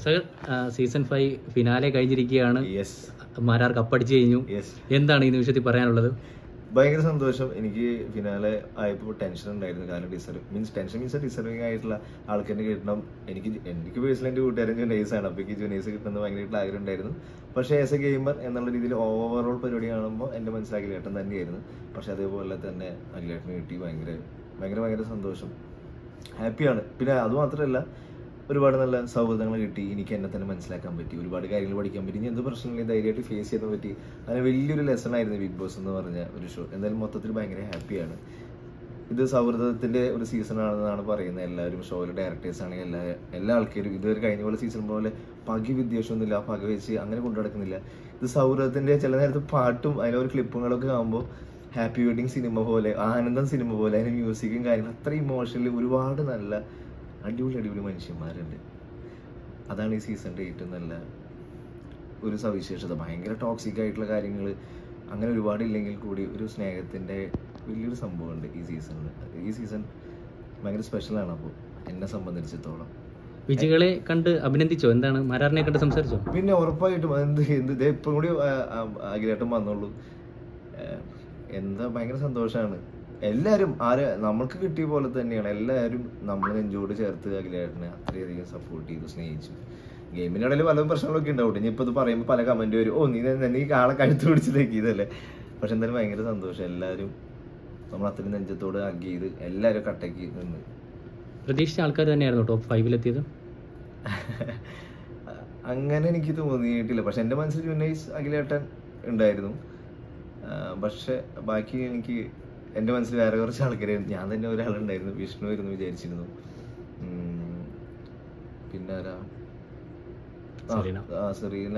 Sir, season 5 finale കഴിഞ്ഞിരിക്കുകയാണ്. മാരാർ കപ്പടിച്ചു കഴിഞ്ഞു. എന്താണ് ഈ നിമിഷത്തിൽ പറയാനുള്ളത്? ഭയങ്കര സന്തോഷം. എനിക്ക് ഫിനാലെ ആയപ്പോൾ ടെൻഷൻ ഉണ്ടായിരുന്നു. കാരണം ഡിസർവിംഗ് ആയിട്ടുള്ള ആൾക്കാരെ കിട്ടണം. എനിക്ക് പേഴ്സണലി എൻ്റെ കൂട്ടുകാരൻ ജുനൈസാണ്. അപ്പോൾ എനിക്ക് ജുനൈസ് കിട്ടുന്നത് ഭയങ്കരമായിട്ട് ആഗ്രഹം ഉണ്ടായിരുന്നു. പക്ഷേ ആസ് എ ഗെയിമർ എന്നുള്ള രീതിയിൽ ഓവറോൾ പരിപാടി കാണുമ്പോൾ എൻ്റെ മനസ്സിൽ അഖിലേട്ടൻ തന്നെയായിരുന്നു. പക്ഷെ അതേപോലെ തന്നെ അഖിലേട്ടന് കിട്ടി. ഭയങ്കര സന്തോഷം, ഹാപ്പിയാണ്. പിന്നെ അതുമാത്രമല്ല, ഒരുപാട് നല്ല സൗഹൃദങ്ങൾ കിട്ടി. എനിക്ക് എന്നെ തന്നെ മനസ്സിലാക്കാൻ പറ്റി, ഒരുപാട് കാര്യങ്ങൾ പഠിക്കാൻ പറ്റി. ഇനി എന്ത് പ്രശ്നമില്ല, ധൈര്യമായിട്ട് ഫേസ് ചെയ്യാൻ പറ്റി. അങ്ങനെ വലിയൊരു ലെസൺ ആയിരുന്നു ബിഗ് ബോസ് എന്ന് പറഞ്ഞ ഒരു ഷോ. എന്തായാലും മൊത്തത്തിൽ ഭയങ്കര ഹാപ്പിയാണ്. ഇത് സൗഹൃദത്തിന്റെ ഒരു സീസൺ ആണെന്നാണ് പറയുന്നത് എല്ലാവരും. ഷോയിലെ ഡയറക്ടേഴ്സ് ആണെങ്കിൽ എല്ലാ ആൾക്കാരും ഇതുവരെ കഴിഞ്ഞ പോലെ സീസൺ പോലെ പകി വിദ്വേഷമൊന്നുമില്ല, പക വെച്ച് അങ്ങനെ കൊണ്ടു നടക്കുന്നില്ല. ഇത് സൗഹൃദത്തിന്റെ ചില നേരത്ത് പാട്ടും അതിലൊരു ക്ലിപ്പുകളൊക്കെ ആകുമ്പോൾ ഹാപ്പി വെഡിങ് സിനിമ പോലെ, ആനന്ദം സിനിമ പോലെ, അതിന് മ്യൂസിക്കും കാര്യങ്ങളും അത്ര ഇമോഷണലി ഒരുപാട് നല്ല അടിപൊളി മനുഷ്യന്മാരുണ്ട്. അതാണ് ഈ സീസണിൻ്റെ ഏറ്റവും നല്ല ഒരു സവിശേഷത. ഭയങ്കര ടോക്സിക് ആയിട്ടുള്ള കാര്യങ്ങൾ അങ്ങനെ ഒരുപാട് ഇല്ലെങ്കിൽ കൂടി ഒരു സ്നേഹത്തിൻ്റെ വലിയൊരു സംഭവമുണ്ട് ഈ സീസണിൽ. ഈ സീസൺ ഭയങ്കര സ്പെഷ്യലാണ്. അപ്പോൾ എന്നെ സംബന്ധിച്ചിടത്തോളം വിജയികളെ കണ്ട് അഭിനന്ദിച്ചോ? എന്താണ്, മാരാറിനെ കണ്ട് സംസാരിച്ചോ? പിന്നെ ഉറപ്പായിട്ടും എന്ത് ഇപ്പം കൂടി അഖിലേട്ടൻ വന്നോളൂ. എന്താ ഭയങ്കര സന്തോഷമാണ്. എല്ലാവരും നമ്മൾക്ക് കിട്ടിയ പോലെ തന്നെയാണ്. എല്ലാവരും നമ്മൾ നെഞ്ചോട് ചേർത്ത് അഖിലേട്ടനെ അത്രയധികം സപ്പോർട്ട് ചെയ്തു, സ്നേഹിച്ചു. ഗെയിമിൻ്റെ ഇടയിൽ പല പ്രശ്നങ്ങളൊക്കെ ഉണ്ടാവും. ഇനിയിപ്പോൾ ഇത് പറയുമ്പോൾ പല കമൻറ്റ് വരും, നീ ആളെ കഴുത്ത് പിടിച്ചിലേക്ക് ഇതല്ലേ. പക്ഷെ എന്തായാലും ഭയങ്കര സന്തോഷം. എല്ലാവരും നമ്മൾ അത്രയും നെഞ്ചത്തോട് ഹഗ് ചെയ്ത് എല്ലാവരും കട്ടയ്ക്ക് നിന്ന്. പ്രതീക്ഷിച്ച ആൾക്കാർ തന്നെയായിരുന്നു ടോപ്പ് 5-ലെത്തിയത്? അങ്ങനെ എനിക്ക് തോന്നിയിട്ടില്ല. പക്ഷെ എൻ്റെ മനസ്സിൽ ജുനൈസ്, അഖിലേട്ടൻ ഉണ്ടായിരുന്നു. പക്ഷെ ബാക്കി എനിക്ക് എൻ്റെ മനസ്സിൽ വേറെ കുറച്ച് ആൾക്കാരായിരുന്നു. ഞാൻ തന്നെ ഒരാളുണ്ടായിരുന്നു, വിഷ്ണു ആയിരുന്നു വിചാരിച്ചിരുന്നു. പിന്നെ ആരാ, സെറീന,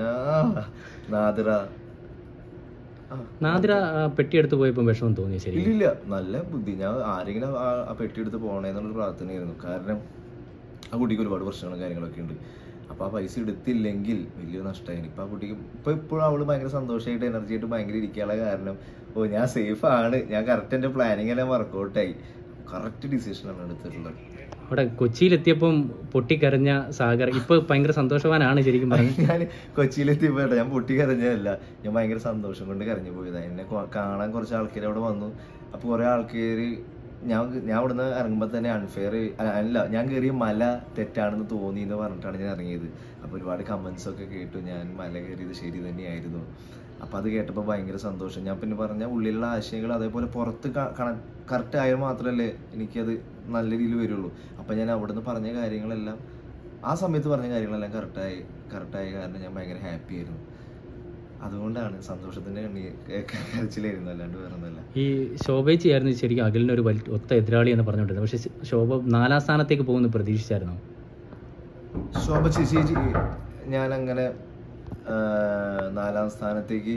നാദിറ പെട്ടിയെടുത്ത് പോയപ്പോൾ വിഷമം തോന്നി? ശരി, ഇല്ല, നല്ല ബുദ്ധി. ഞാൻ ആരെങ്കിലും ആ പെട്ടിയെടുത്ത് പോകണേന്നുള്ളൊരു പ്രാർത്ഥനയായിരുന്നു. കാരണം ആ കുട്ടിക്ക് ഒരുപാട് പ്രശ്നങ്ങളും കാര്യങ്ങളൊക്കെ ഉണ്ട്. അപ്പോൾ ആ പൈസ എടുത്തില്ലെങ്കിൽ വലിയൊരു നഷ്ടമായിരുന്നു. ഇപ്പം ആ കുട്ടിക്ക് ഇപ്പോഴും അവള് ഭയങ്കര സന്തോഷമായിട്ട് എനർജി ആയിട്ട് ഭയങ്കര ഇരിക്കാനുള്ള കാരണം ഞാൻ സേഫ് ആണ്, ഞാൻ കറക്റ്റ് എൻ്റെ പ്ലാനിങ് എല്ലാം വർക്കൗട്ടായി, കറക്റ്റ് ഡിസിഷനാണ് എടുത്തിട്ടുള്ളത്. അവിടെ കൊച്ചിയിലെത്തിയപ്പം പൊട്ടിക്കരഞ്ഞ സാഗർ ഇപ്പൊ ഭയങ്കര സന്തോഷവാനാണ് ശരിക്കും പറഞ്ഞത്. ഞാൻ കൊച്ചിയിലെത്തിയപ്പോ ഞാൻ പൊട്ടിക്കരഞ്ഞതല്ല, ഞാൻ ഭയങ്കര സന്തോഷം കൊണ്ട് കരഞ്ഞു പോയതാണ്. എന്നെ കാണാൻ കുറച്ച് ആൾക്കാർ അവിടെ വന്നു. അപ്പോൾ കുറേ ആൾക്കാർ ഞാൻ ഇവിടുന്ന് ഇറങ്ങുമ്പോൾ തന്നെ അൺഫെയർ അല്ല, ഞാൻ കയറിയ മല തെറ്റാണെന്ന് തോന്നി എന്ന് പറഞ്ഞിട്ടാണ് ഞാൻ ഇറങ്ങിയത്. അപ്പോൾ ഒരുപാട് കമൻസ് ഒക്കെ കേട്ടു, ഞാൻ മല കയറിയത് ശരി തന്നെയായിരുന്നു. അപ്പോൾ അത് കേട്ടപ്പോൾ ഭയങ്കര സന്തോഷം. ഞാൻ പിന്നെ പറഞ്ഞ ഉള്ളിലുള്ള ആശയങ്ങൾ അതേപോലെ പുറത്ത് കറക്റ്റ് ആയാൽ മാത്രമല്ലേ എനിക്കത് നല്ല രീതിയിൽ വരുള്ളൂ. അപ്പം ഞാൻ അവിടുന്ന് പറഞ്ഞ കാര്യങ്ങളെല്ലാം, ആ സമയത്ത് പറഞ്ഞ കാര്യങ്ങളെല്ലാം കറക്റ്റായ കാരണം ഞാൻ ഭയങ്കര ഹാപ്പി ആയിരുന്നു. അതുകൊണ്ടാണ് സന്തോഷത്തിൻ്റെ കരച്ചിലായിരുന്നു, അല്ലാണ്ട് വേറെ ഒന്നുമല്ല. ഈ ശോഭേച്ചിയായിരുന്നു ശരിക്കും അഖിലിന് ഒരു ഒത്ത എതിരാളി എന്ന് പറഞ്ഞുകൊണ്ടിരുന്നത്. പക്ഷെ ശോഭ 4ാം സ്ഥാനത്തേക്ക് പോകുന്നു പ്രതീക്ഷിച്ചായിരുന്നു? ശോഭ ചേച്ചി ഞാൻ അങ്ങനെ 4ാം സ്ഥാനത്തേക്ക്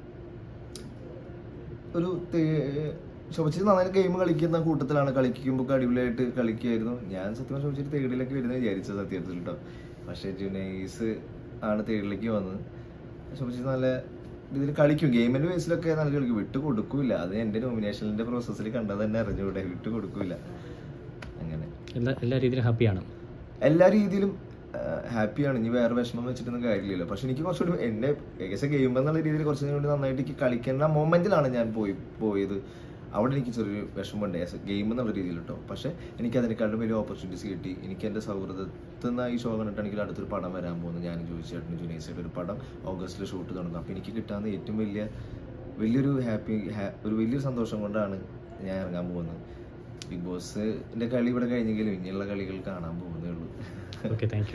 ഒരു ശോഭിച്ചിട്ട് നന്നായി ഗെയിം കളിക്കുന്ന കൂട്ടത്തിലാണ്. കളിക്കുമ്പോൾ അടിപൊളിയായിട്ട് കളിക്കുമായിരുന്നു. ഞാൻ സത്യം ശോഭിച്ചിട്ട് തേർഡിലേക്ക് വരുന്നത് വിചാരിച്ചത് സത്യത്തിൽ കേട്ടോ. പക്ഷേ ജുനൈസ് ആണ് തേർഡിലേക്ക് വന്നത്. ശോഭിച്ചിട്ട് നല്ല രീതിയിൽ കളിക്കും, ഗെയിമിൻ്റെ ബേസിലൊക്കെ നല്ല കളിക്കും, വിട്ടു കൊടുക്കൂല. അത് എൻ്റെ നോമിനേഷനിൻ്റെ പ്രോസസ്സിൽ കണ്ടത് തന്നെ അറിഞ്ഞുകൂടെ, വിട്ടു കൊടുക്കൂല. അങ്ങനെ എല്ലാ രീതിയിലും ഹാപ്പിയാണ്. എല്ലാ രീതിയിലും ഹാപ്പിയാണ്. ഇനി വേറെ വിഷമം വെച്ചിട്ടൊന്നും കാര്യമില്ലല്ലോ. പക്ഷെ എനിക്ക് കുറച്ചുകൂടി എന്നെ ഏകദേശം ഗെയിം എന്നുള്ള രീതിയിൽ കുറച്ചും കൂടി നന്നായിട്ട് എനിക്ക് കളിക്കുന്ന മൊമെന്റിലാണ് ഞാൻ പോയത്. അവിടെ എനിക്ക് ചെറിയൊരു വിഷമമുണ്ട് ഗെയിം എന്നുള്ള രീതിയിൽ കേട്ടോ. പക്ഷെ എനിക്ക് അതിനേക്കാളും വലിയ ഓപ്പർച്യൂണിറ്റീസ് കിട്ടി. എനിക്ക് എൻ്റെ സൗഹൃദത്തിൽ നിന്ന് ഈ ഷോ കണ്ടിട്ടാണെങ്കിൽ അടുത്തൊരു പടം വരാൻ പോകുന്നു. ഞാൻ ചോദിച്ചായിരുന്നു ജുനൈസായിട്ട് ഒരു പടം ഓഗസ്റ്റിൽ ഷൂട്ട് തുടങ്ങും. അപ്പോൾ എനിക്ക് കിട്ടാവുന്ന ഏറ്റവും വലിയൊരു വലിയൊരു സന്തോഷം കൊണ്ടാണ് ഞാൻ ഇറങ്ങാൻ പോകുന്നത്. ബിഗ് ബോസിൻ്റെ കളി ഇവിടെ കഴിഞ്ഞെങ്കിലും ഇനിയുള്ള കളികൾ കാണാൻ പോകുന്നേ ഉള്ളൂ. Okay, thank U.